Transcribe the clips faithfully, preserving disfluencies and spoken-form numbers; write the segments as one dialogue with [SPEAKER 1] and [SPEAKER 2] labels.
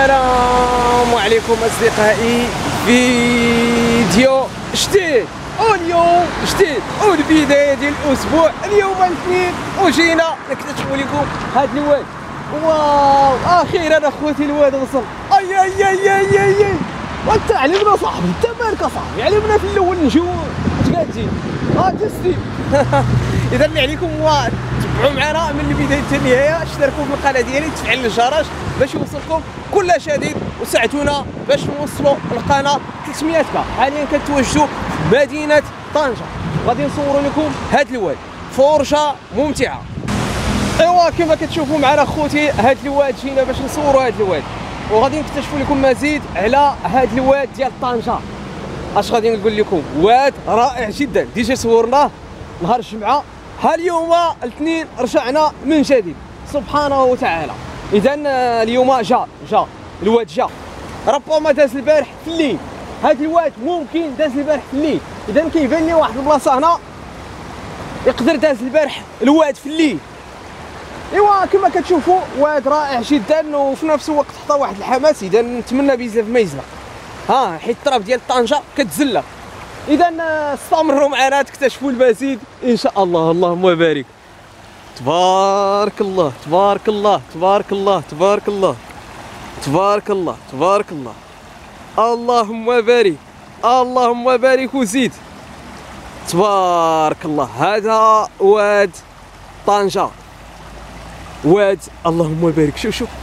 [SPEAKER 1] السلام عليكم اصدقائي، فيديو جديد واليوم جديد والبدايه ديال الاسبوع. اليوم الاثنين وجينا نكتشفوا لكم هذا الواد. واو اخيرا اخوتي الواد وصل. اي اي اي اي اي, أي. وانت علمنا صاحبي، انت مالك صاحبي؟ علمنا في الاول نجيو اش قاعدين اه جستي. اذا اللي عليكم هو تبعوا معنا من البدايه حتى النهايه، اشتركوا في القناه ديالي، تفعلوا الجرس باش يوصلكم كل جديد، وساعدونا باش نوصلوا القناه ثلاثمية كا. حاليا كنتواجدوا في مدينه طنجه، غادي نصوروا لكم هذا الواد، فرجه ممتعه. ايوا كما كتشوفوا معنا خوتي هذا الواد، جينا باش نصوروا هذا الواد وغادي نكتشفوا لكم مزيد على هذا الواد ديال طنجه. اش غادي نقول لكم؟ واد رائع جدا، ديجا صورناه نهار الجمعه، ها اليوم الاثنين رجعنا من جديد سبحانه وتعالى. اذا اليوم جا جا الواد جا، ربما داز البارح في الليل. هذا الواد ممكن داز البارح في الليل، اذا كيبان لي واحد البلاصه هنا يقدر داز البارح الواد في الليل. ايوا كما كتشوفوا واد رائع جدا، وفي نفس الوقت حتى واحد الحماس. اذا نتمنى بزاف ما يزلق، ها حيت الطرف ديال طنجه كتزلق. اذا استمروا معنا تكتشفوا المزيد ان شاء الله. اللهم بارك، تبارك الله تبارك الله تبارك الله تبارك الله تبارك الله تبارك الله. اللهم بارك اللهم بارك وزيد، تبارك الله. هذا واد طنجه، واد اللهم بارك. شوف شوف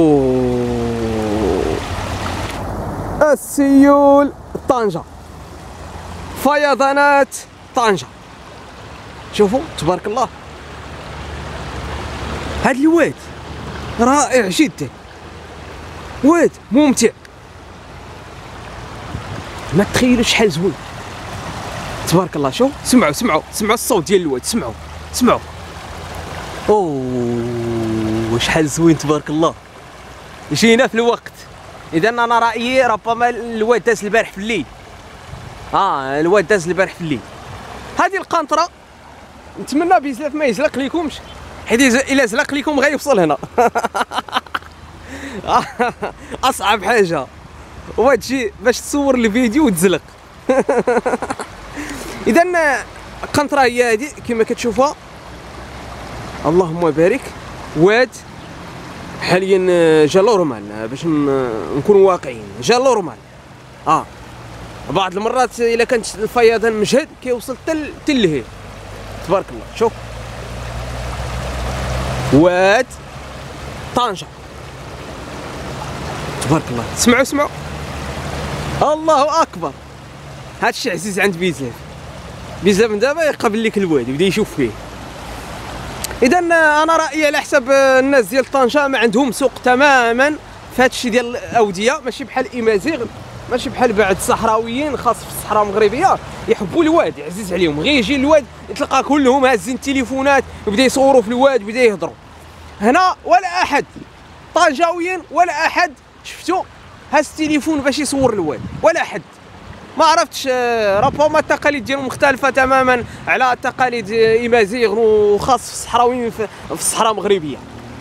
[SPEAKER 1] اوه، السيول طنجه، فيضانات طنجه. شوفوا تبارك الله، هذا الواد رائع جدا، واد ممتع، ما تخيلوا شحال زوين تبارك الله. شوف سمعوا سمعوا سمعوا الصوت ديال الواد، سمعوا سمعوا اوه شحال زوين تبارك الله. جينا في الوقت. اذا انا رايي ربما الواد داز البارح في الليل، اه الواد داز البارح في الليل. هذه القنطره نتمنى بزاف ما يزلق ليكمش، حيت الا زلق ليكم غيوصل هنا. اصعب حاجه هو تجي باش تصور الفيديو وتزلق. اذا القنطره هي هذه كما كتشوفوها، اللهم بارك. واد حاليا جا لورمال، باش نكونوا واقعيين، جا لورمال. اه بعض المرات الا كانت الفيضان مجهد كيوصل حتى اللهيه تبارك الله. شوف واد طنجه تبارك الله. سمعوا سمعوا الله اكبر. هذا الشيء عزيز عند بزاف بزاف. من دابا يقابل لك الواد يبدا يشوف فيه. اذا انا رايي على حسب الناس ديال طنجه ما عندهم سوق تماما في هذا الشيء ديال الاوديه، ماشي بحال امازيغ، ماشي بحال بعض الصحراويين خاص في الصحراء المغربيه يحبوا الواد، عزيز عليهم. غير يجي الواد تلقى كلهم هازين التليفونات وبدا يصوروا في الواد وبدا يهضروا. هنا ولا احد طنجاويين ولا احد شفتو هاز التليفون باش يصور الواد، ولا احد. ما عرفتش، ربما التقاليد ديالهم مختلفه تماما على تقاليد امازيغ وخاص في الصحراويين في الصحراء المغربيه.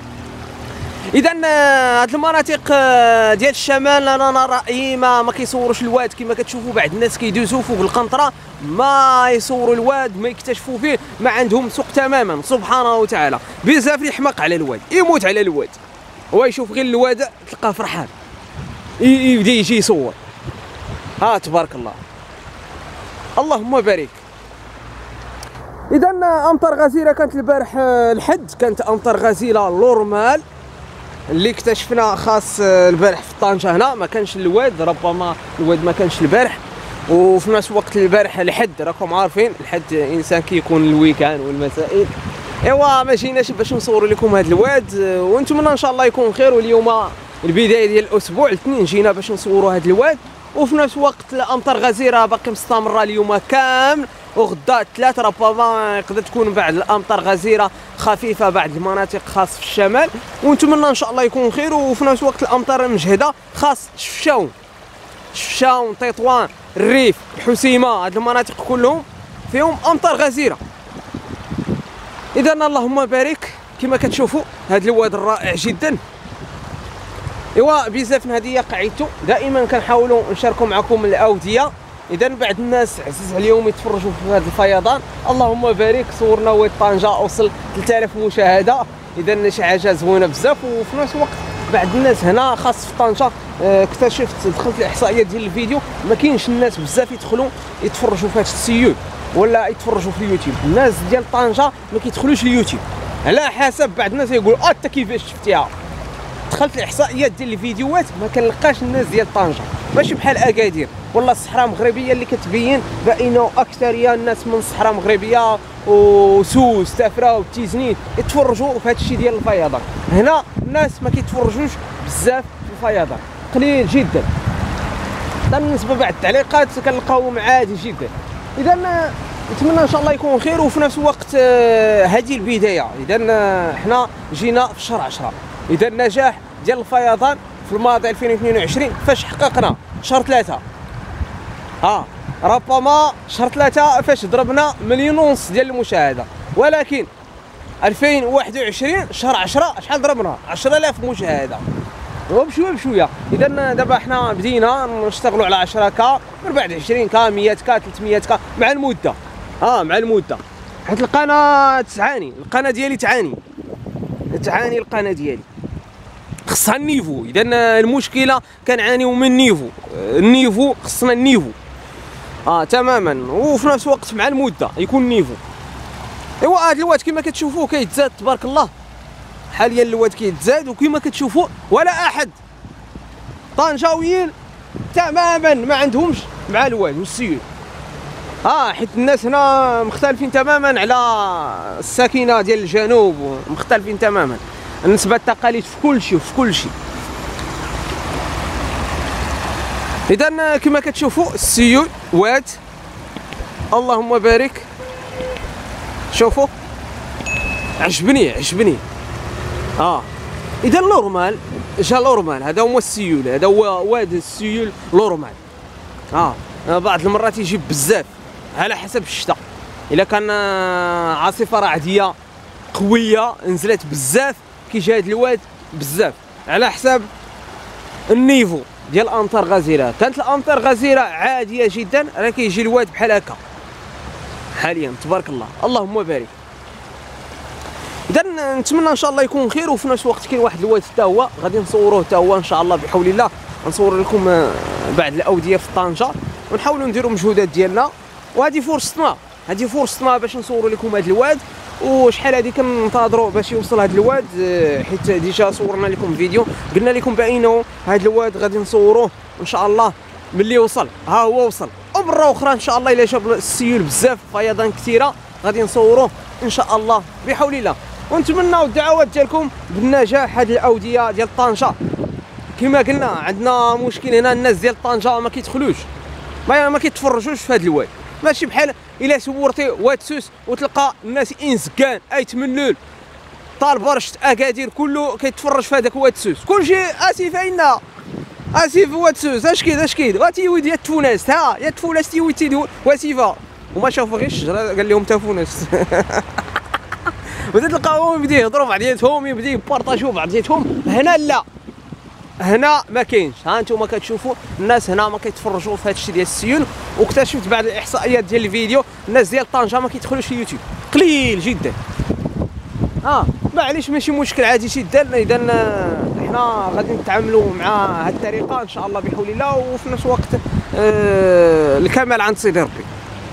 [SPEAKER 1] اذا هاد المناطق ديال الشمال انا رايي ما ما كيصوروش الواد. كما كتشوفوا بعض الناس كيدوزوا فوق القنطره ما يصوروا الواد، ما يكتشفوا فيه، ما عندهم سوق تماما سبحانه وتعالى. بزاف يحماق على الواد، يموت على الواد، هو يشوف غير الواد تلقاه فرحان يبدا يجي يصور. ها تبارك الله اللهم بارك. اذا امطار غزيره كانت البارح الحد، كانت امطار غزيره نورمال اللي اكتشفنا خاص البارح في طنجه. هنا ما كانش الواد، ربما الواد ما كانش البارح. وفي نفس الوقت البارح الحد، راكم عارفين الحد انسان كيكون الويكان والمسائل. ايوا ما جيناش باش نصوروا لكم هذا الواد، ونتمنى ان شاء الله يكون خير. واليوم البدايه ديال الاسبوع الاثنين جينا باش نصوروا هذا الواد، وفي نفس الوقت الامطار غزيره باقي مستمره اليوم كامل، وغدا الثلاث ربما يقدر تكون بعض الامطار غزيره خفيفه بعض المناطق خاص في الشمال، ونتمنى ان شاء الله يكون خير. وفي نفس الوقت الامطار مجهده خاص شفشاون شفشاون تطوان الريف الحسيمه، هذه المناطق كلهم فيهم امطار غزيره. اذا اللهم بارك. كما كتشوفوا هذا الواد الرائع جدا، ايوا بزاف هذه قاعدته دائما كنحاولوا نشاركوا معكم الاوديه. اذا بعض الناس عزيز عليهم يتفرجوا في هذا الفيضان، اللهم بارك، صورنا واد طنجه وصل ثلاثة آلاف مشاهده، اذا شي حاجه زوينه بزاف. وفي نفس الوقت بعض الناس هنا خاص في طنجه اه اكتشفت دخلت الاحصائيات ديال الفيديو ما كاينش الناس بزاف يدخلوا يتفرجوا في هذا السيول ولا يتفرجوا في اليوتيوب. الناس ديال طنجه ما كيدخلوش اليوتيوب على حسب بعض الناس يقول اه انت كيفاش شفتيها. دخلت الاحصائيات ديال الفيديوهات ما كنلقاش الناس ديال طنجه، ماشي بحال اكادير والله الصحراء المغربيه اللي كتبين بانه اكثريه الناس من الصحراء المغربيه وسوس تافره وتيزنيت يتفرجوا في هذا الشيء ديال الفيضان. هنا الناس ما كيتفرجوش بزاف في الفيضان، قليل جدا. بالنسبه بعض التعليقات كنلقاوهم عادي جدا. اذا نتمنى ان شاء الله يكون خير. وفي نفس الوقت هذه البدايه، اذا حنا جينا في شهر عشرة، اذا النجاح ديال الفيضان في الماضي ألفين واثنين وعشرين فاش حققنا شهر ثلاثة، ها ربما شهر ثلاثة فاش ضربنا مليون ونص ديال المشاهده، ولكن ألفين وواحد وعشرين شهر عشرة شحال ضربنا؟ عشرة آلاف مشاهده وبشويه بشويه. اذا دابا حنا بدينا نشتغلوا على عشرة كا، من بعد عشرين كا، مية كا، ثلاثمية كا مع المده. اه مع المده، حيت القناه تعاني، القناه ديالي تعاني تعاني القناه ديالي خصها النيفو. اذا المشكله كنعانيو من النيفو، النيفو خصنا النيفو اه تماما. وفي نفس الوقت مع المده يكون النيفو. ايوا هذا الواد كما كتشوفوا كيتزاد تبارك الله، حاليا الواد كيتزاد وكما كتشوفوا ولا احد طنجاويين تماما ما عندهمش مع الواد والسيول. اه حيت الناس هنا مختلفين تماما على الساكنه ديال الجنوب، مختلفين تماما بالنسبه للتقاليد في كل شيء وفي كل شيء. اذا كما كتشوفوا السيول واد اللهم بارك. شوفوا عجبني عجبني اه. اذا نورمال جا نورمال، هذا هو السيول، هذا هو واد السيول نورمال. اه بعض المرات يجيب بزاف على حسب الشتاء، الا كان عاصفه رعديه قويه نزلت بزاف كيجي هذا الواد بزاف على حساب النيفو ديال الامطار غزيره. كانت الامطار غزيره عاديه جدا راه كيجي الواد بحال هكا حاليا تبارك الله اللهم بارك. اذا نتمنى ان شاء الله يكون خير. وفي نفس الوقت كاين واحد الواد حتى هو غادي نصوروه حتى هو ان شاء الله بحول الله، نصور لكم بعض الاوديه في طنجه ونحاولوا نديروا مجهودات ديالنا. وهذه فرصتنا، هذه فرصتنا باش نصوروا لكم هذا الواد. وشحال هذه كننتظروا باش يوصل هذا الواد، حيت ديجا صورنا لكم فيديو قلنا لكم بانه هذا الواد غادي نصوروه ان شاء الله ملي وصل. ها هو وصل، ومره اخرى ان شاء الله الا جاب السيول بزاف فيضان كثيره غادي نصوروه ان شاء الله بحول الله. ونتمنوا الدعوات ديالكم بالنجاح هذه الاوديه ديال طنجه. كما قلنا عندنا مشكل هنا، الناس ديال طنجه ما كيدخلوش ما ما كيتفرجوش في هذا الواد، ماشي بحال الا صورتي واد سوس وتلقى الناس انسكان ايت منلول طال برشت اكادير كله كيتفرج في هذاك واد سوس. كلشي اسف عندنا اسف واد سوس اش كاين اش كاين غاتيوي ديال تفوناس، ها يا تفوناس تيوي تيدو واسيفه وما شافوا غير الشجره قال لهم تفوناس. وزيد تلقاوهم يبداو يهضروا بعضياتهم، يبداو يبارطاجيو بعضياتهم. هنا لا، هنا ما كاينش. ها انتم كتشوفوا الناس هنا ما كيتفرجوا في هذا الشيء ديال السيول. واكتشفت بعض الاحصائيات ديال الفيديو الناس ديال طنجه ما كيدخلوش في اليوتيوب قليل جدا. اه معليش ماشي مشكل عادي جدا. اذا حنا غادي نتعاملوا مع هذه الطريقه ان شاء الله بحول الله. وفي نفس الوقت آه الكمال عند سيدي ربي.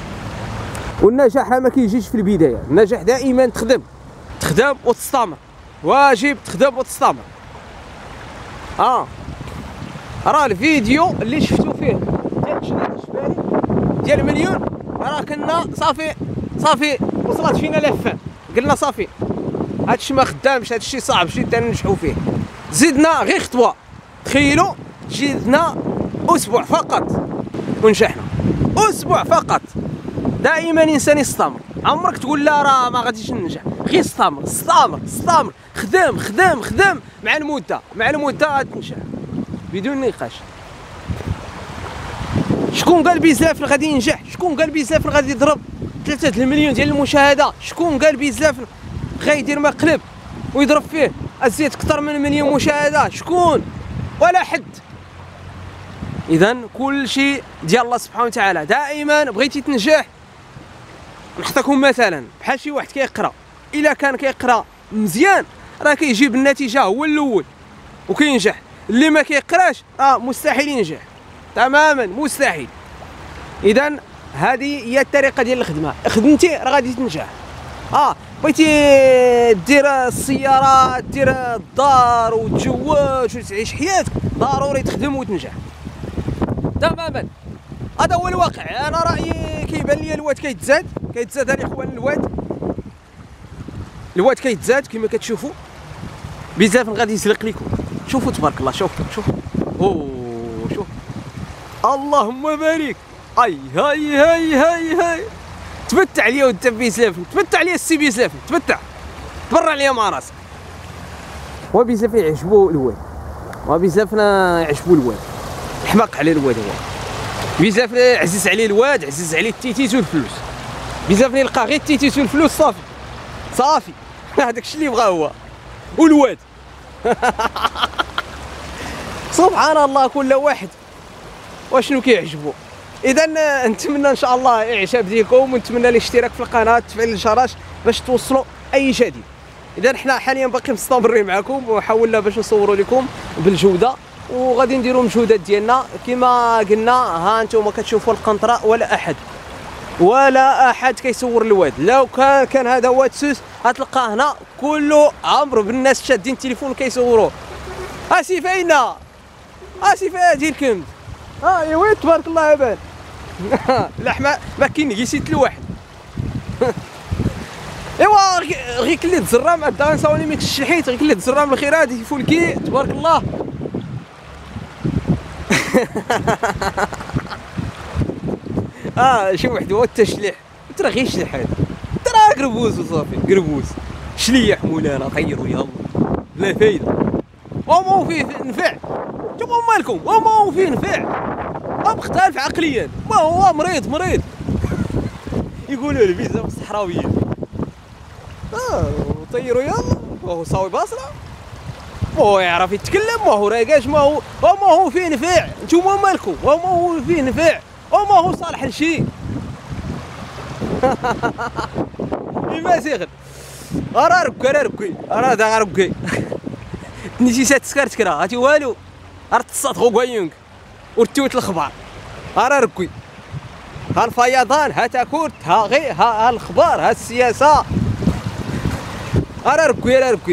[SPEAKER 1] والنجاح ما كيجيش في البدايه، النجاح دائما تخدم تخدم وتستمر، واجب تخدم وتستمر. اه راه الفيديو اللي شفتو فيه ديال شنات الجبالي ديال مليون راه كنا صافي صافي وصلت فينا لفه، قلنا صافي هادشي ما خدامش، هادشي صعب جدا ننجحوا فيه. زدنا غير خطوه، تخيلوا زدنا اسبوع فقط ونجحنا، اسبوع فقط. دائما الانسان يستمر، عمرك تقول لا راه ما غاديش ننجح، غير استمر استمر استمر، خدم خدم خدم مع المده مع المده غتنجح بدون نقاش. شكون قال بزاف غادي ينجح؟ شكون قال بزاف غادي يضرب ثلاثة المليون ديال المشاهده؟ شكون قال بزاف غيدير مقلب ويضرب فيه ازيد اكثر من مليون مشاهده؟ شكون؟ ولا حد. اذا كل شيء ديال الله سبحانه وتعالى. دائما بغيتي تنجح، نعطيكم مثلا بحال شي واحد كيقرا، الا كان كيقرا مزيان راه كيجيب النتيجه هو الاول وكينجح. اللي ما كيقراش راه مستحيل ينجح تماما، مستحيل. اذا هذه هي الطريقه ديال الخدمه. خدمتي راه غادي تنجح. اه بغيتي دير السيارات، دير الدار وتزوج وتعيش حياتك، ضروري تخدم وتنجح تماما. هذا هو الواقع. انا رايي كيبان لي الواد كيتزاد كيتزاد الاخوان. الواد الواد كيتزاد كما كتشوفوا بزاف. غادي يزلق لكم. شوفوا تبارك الله. شوف شوف اوه شوف اللهم بارك. هاي هاي هاي هاي هاي تبتع عليا وانت بيسلاف، تبتع عليا السي بيسلاف، تبتع تبرع عليا مع راسك. وبزاف يعجبو الواد، وبزافنا يعجبو الواد. الحماق على الواد هو بزاف عزيز عليه الواد، عزيز عليه التيتيت والفلوس. بزاف يلقى غير التيتيت والفلوس صافي صافي. هذاك الشيء اللي بغا هو والواد. سبحان الله، كل واحد واشنو كيعجبو. اذا نتمنى ان شاء الله الاعجاب ديالكم، ونتمنى الاشتراك في القناه، تفعيل الجرس باش توصلوا اي جديد. اذا حنا حاليا باقي مستمرين معكم، وحاولنا باش نصوروا لكم بالجوده، وغادي نديروا المجهودات ديالنا كما قلنا. ها انتم كتشوفوا القنطره، ولا احد ولا احد كيصور الواد. لو كان كان هذا واد سوس غتلقاه هنا كله عمرو بالناس شادين التليفون كيصوروه. اسي فاينه اسي فاينه ديال الكمد. ها يا ويلي تبارك الله يبان. اللحمه ما كاين قيسيت الواحد. ايوا غير كلي تزرع مع الدار نساوني ميك الشحيت، غير كلي تزرع من الخيرات فولكي تبارك الله. اه شي واحد هو التشليح. ترى غير شليح هذا، ترى قربوس وصافي قربوس. شليح مولانا طيروا يلا لا فايده. وما هو فيه نفع. انتوما مالكم؟ وما هو فيه نفع. مختلف عقليا، ما هو مريض مريض. يقولوا لي بزاف الصحراويين اه طيروا يلا. وهو صاوي باصله، وهو يعرف يتكلم، وهو راقاش، ما هو وما هو فيه نفع. نتوما مالكم؟ وما هو فيه نفع، وما هو صالح لشي. إما سيغل راه ركي راه ركي راه دا ركي. تنسيسات سكرت كرا هاتي والو. راه تصات غوكايونك ورتوت الخبار. راه ركي ها الفيضان، ها تاكورت، ها غي ها الخبار، ها السياسه. راه ركي راه ركي.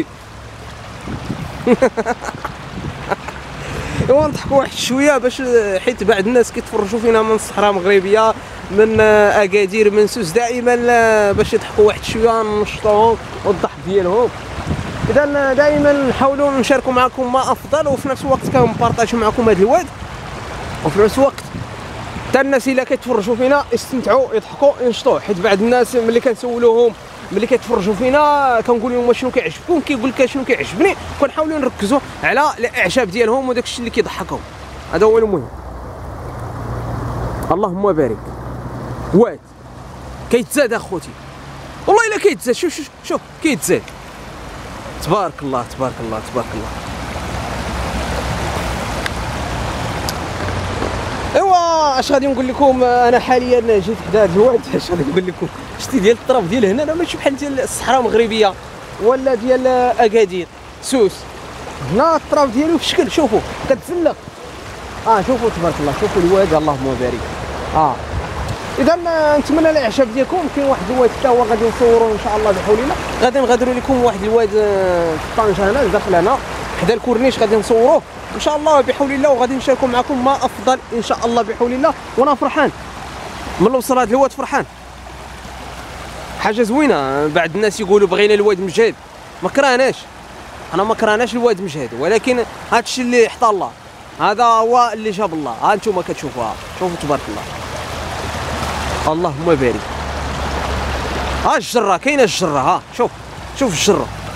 [SPEAKER 1] ايوا نضحكوا واحد شويه باش حيت بعض الناس كيتفرجوا فينا من الصحراء المغربيه، من اكادير، من سوس، دائما باش يضحكوا واحد شويه ننشطوهم والضحك ديالهم. اذا دائما نحاولوا نشاركوا معكم ما افضل، وفي نفس الوقت كنبارطاجيو معكم هذا الواد، وفي نفس الوقت حتى الناس اللي كيتفرجوا فينا يستمتعوا يضحكوا ينشطوا. حيت بعض الناس ملي كنسولوهم ملي كيتفرجوا فينا كنقول لهم شنو كيعجبكم، كيقول لك شنو كيعجبني، كنحاولوا نركزوا على الاعجاب ديالهم وداك الشيء اللي كيضحكهم. هذا هو المهم. اللهم بارك. واد كيتزاد اخوتي، والله الا كيتزاد. شوف شوف شوف كيتزاد تبارك الله تبارك الله تبارك الله. ايوا اش غادي نقول لكم، انا حاليا جيت حدا هذا الواد. اش غادي نقول لكم، شتي ديال الطرف ديال هنا راه ماشي بحال ديال الصحراء المغربيه ولا ديال اكادير سوس. هنا الطرف ديالو في شكل شوفوا كتزلق. اه شوفوا تبارك الله، شوفوا الواد اللهم بارك. اه اذا نتمنى الاعجاب ديالكم. كاين واحد الواد حتى هو غادي نصوروا ان شاء الله بحول الله. غادي نغادروا لكم واحد الواد في طنجه هنا داخل هنا حدا الكورنيش، غادي نصوروه ان شاء الله بحول الله، وغادي نشاركوا معكم ما افضل ان شاء الله بحول الله. وانا فرحان من وصل هذا الواد، فرحان حاجه زوينه. بعض الناس يقولوا بغينا الواد مجهد، ما كرهناش، انا ما كرهناش الواد مجهد، ولكن هذا الشيء اللي حطى الله هذا هو اللي جاب الله. ها انتم كتشوفوها، شوفوا تبارك الله اللهم بارك. ها الجره كاينه الجره، ها شوف شوف الجره